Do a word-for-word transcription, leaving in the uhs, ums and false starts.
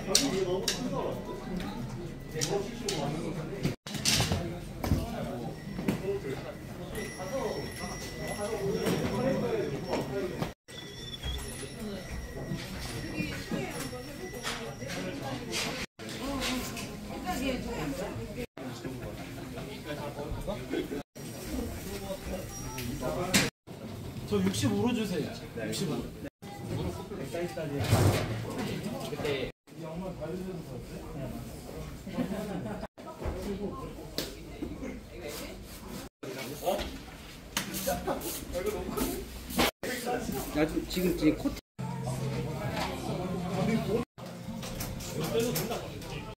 저 육십오로 주세요. 육십오. 네. 그때 이 양말 가져주셔서 어? 야, 지금 지금 코트